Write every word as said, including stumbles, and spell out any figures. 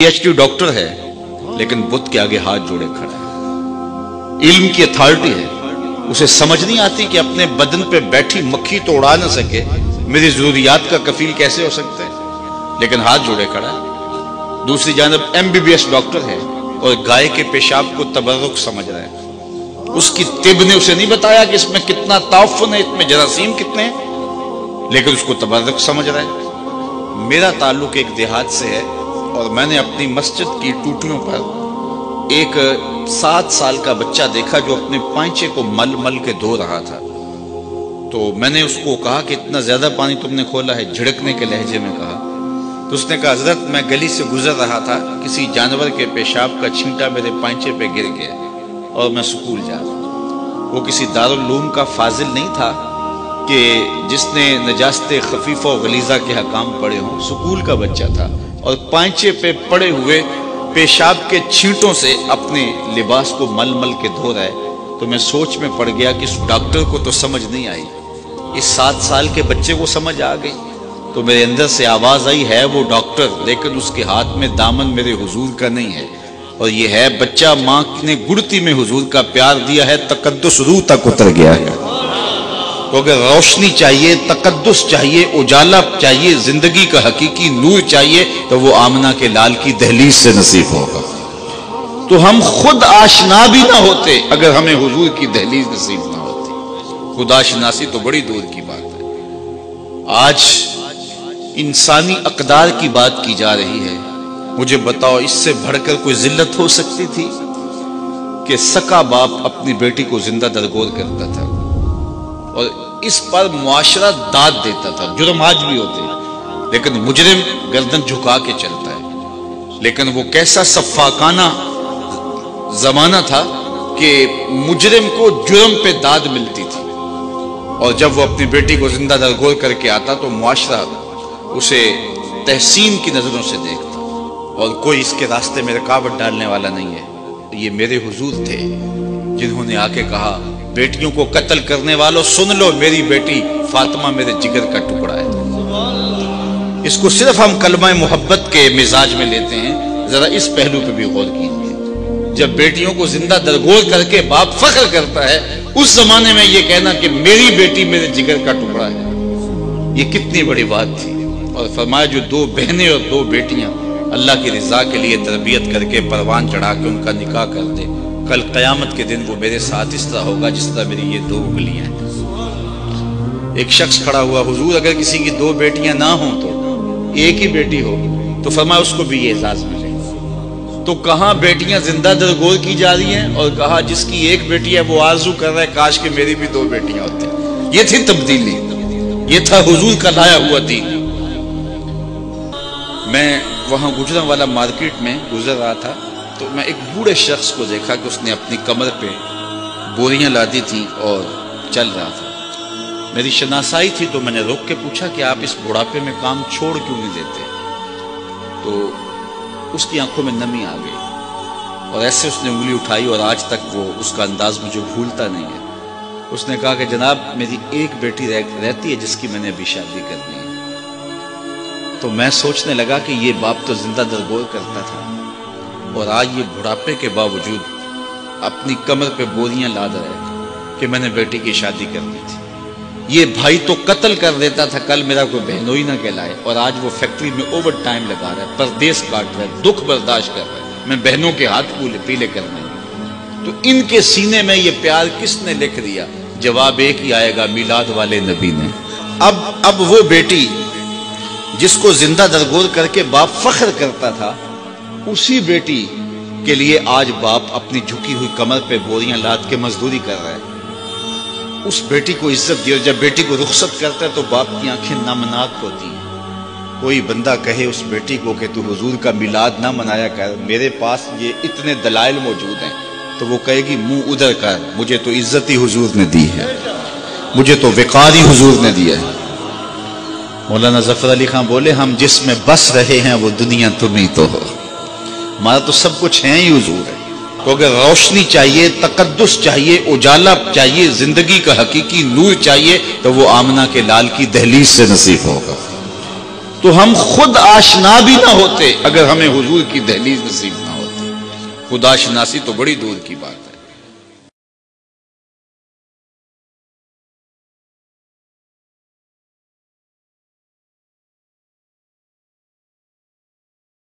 P H D doctor है, लेकिन बुत के आगे हाथ जोड़े खड़ा है। इल्म की अथॉरिटी है, उसे समझ नहीं आती कि अपने बदन पे बैठी मक्खी तो उड़ा ना सके, मेरी जरूरियात का कफील कैसे हो सकता है, लेकिन हाथ जोड़े खड़ा है। दूसरी जानब M B B S doctor है और गाय के पेशाब को तबर्रुक समझ रहा है। उसकी तिब ने उसे नहीं बताया कि इसमें कितना ताफुन है, इसमें जरासीम कितने हैं, लेकिन उसको तबर्रुक समझ रहा है। मेरा ताल्लुक एक देहात से है और मैंने अपनी मस्जिद की टूटियों पर एक सात साल का बच्चा देखा जो अपने पांचे को मल मल के धो रहा था। तो मैंने उसको कहा कि इतना ज्यादा पानी तुमने खोला है, झिड़कने के लहजे में कहा। तो उसने कहा, हजरत मैं गली से गुजर रहा था, किसी जानवर के पेशाब का छींटा मेरे पांचे पे गिर गया और मैं स्कूल जा रहा। वो किसी दारुल उलूम का फाजिल नहीं था कि जिसने नजास्ते खफीफा और गलीजा के हकाम पढ़े हों, स्कूल का बच्चा था और पांचे पे पड़े हुए पेशाब के छींटों से अपने लिबास को मल मल के धो रहा है। तो मैं सोच में पड़ गया कि इस डॉक्टर को तो समझ नहीं आई, इस सात साल के बच्चे को समझ आ गई। तो मेरे अंदर से आवाज आई, है वो डॉक्टर, लेकिन उसके हाथ में दामन मेरे हुजूर का नहीं है, और ये है बच्चा माँ ने गुड़ती में हुजूर का प्यार दिया है, तकद्दुस रूह तक उतर गया है। तो अगर रोशनी चाहिए, तकद्दुस चाहिए, उजाला चाहिए, जिंदगी का हकीकी नूर चाहिए, तो वो आमना के लाल की दहलीज से नसीब होगा। तो हम खुद आशना भी ना होते अगर हमें हुजूर की दहलीज नसीब ना होती। खुद आशनासी तो बड़ी दूर की बात है। आज इंसानी अकदार की बात की जा रही है। मुझे बताओ, इससे बढ़कर कोई जिल्लत हो सकती थी कि सका बाप अपनी बेटी को जिंदा दरगोर करता था और इस पर मुआशरा दाद देता था। जुर्म आज भी होते, लेकिन मुजरिम गर्दन झुका के चलता है। लेकिन वो कैसा सफाकाना जमाना था कि मुजरिम को जुर्म पे दाद मिलती थी, और जब वो अपनी बेटी को जिंदा दरगोर करके आता तो मुआशरा उसे तहसीन की नजरों से देखता, और कोई इसके रास्ते में रुकावट डालने वाला नहीं है। ये मेरे हुजूर थे जिन्होंने आके कहा, बेटियों को कत्ल करने वालों सुन लो, मेरी बेटी फातिमा मेरे जिगर का टुकड़ा है। इसको सिर्फ हम कलमा मोहब्बत के मिजाज में लेते हैं, जरा इस पहलू पे भी गौर कीजिए। जब बेटियों को जिंदा दरगोर करके बाप फख्र करता है, उस जमाने में यह कहना कि मेरी बेटी मेरे जिगर का टुकड़ा है, ये कितनी बड़ी बात थी। और फरमाया, जो दो बहनें और दो बेटियां अल्लाह की रिजा के लिए तरबियत करके परवान चढ़ा के उनका निकाह कर दे, कल कयामत के दिन वो मेरे साथ इस तरह होगा जिस तरह मेरी ये दो उंगलियां हैं। एक शख्स खड़ा हुआ, हुजूर अगर किसी की दो बेटियां ना हो तो एक ही बेटी हो, तो फरमाया उसको भी ये एजाज मिले। तो कहां बेटियां जिंदा दरगोर की जा रही हैं, और कहा जिसकी एक बेटी है वो आरजू कर रहा है काश के मेरी भी दो बेटियां होती। ये थी तब्दीली, ये था हुजूर का लाया हुआ दीन। मैं वहां गुजरांवाला मार्केट में गुजर रहा था, तो मैं एक बूढ़े शख्स को देखा कि उसने अपनी कमर पे बोरियां लादी थी और चल रहा था। मेरी शनासाई थी तो मैंने रोक के पूछा कि आप इस बुढ़ापे में काम छोड़ क्यों नहीं देते। तो उसकी आंखों में नमी आ गई और ऐसे उसने उंगली उठाई, और आज तक वो उसका अंदाज मुझे भूलता नहीं है। उसने कहा कि जनाब मेरी एक बेटी रह, रहती है जिसकी मैंने अभी शादी करनी है। तो मैं सोचने लगा कि ये बाप तो जिंदा दरगोर करता था, और आज ये बुढ़ापे के बावजूद अपनी कमर पे बोरियां लाद रहा है कि मैंने बेटी की शादी करनी थी। ये भाई तो कत्ल कर देता था, कल मेरा कोई बहनोई ना कहलाए, और आज वो फैक्ट्री में ओवर टाइम लगा रहा है, परदेश काट रहा है, दुख बर्दाश्त कर रहा है, मैं बहनों के हाथ पीले पीले करने। तो इनके सीने में ये प्यार किसने लिख दिया? जवाब एक ही आएगा, मिलाद वाले नबी ने। अब अब वो बेटी जिसको जिंदा दरगोर करके बाप फख्र करता था, उसी बेटी के लिए आज बाप अपनी झुकी हुई कमर पे बोरियां लाद के मजदूरी कर रहा है। उस बेटी को इज्जत दी, और जब बेटी को रुखसत करता है तो बाप की आंखें नमनाक होती हैं। कोई बंदा कहे उस बेटी को कि तू हुजूर का मिलाद ना मनाया कर, मेरे पास ये इतने दलाइल मौजूद हैं, तो वो कहेगी मुंह उधर कर, मुझे तो इज्जत ही हुजूर ने दी है, मुझे तो विकार ही हुजूर ने दिया है। मौलाना जफर अली खान बोले, हम जिसमें बस रहे हैं वो दुनिया तुम ही तो हो, हमारा तो सब कुछ है ही हुजूर है। तो अगर रोशनी चाहिए, तकद्दुस चाहिए, उजाला चाहिए, जिंदगी का हकीकी नूर चाहिए, तो वो आमना के लाल की दहलीज से नसीब होगा। تو ہم خود آشنا بھی نہ ہوتے اگر ہمیں حضور کی دہلیز نصیب نہ ہوتی. خدا شناسی تو بڑی دور کی بات ہے.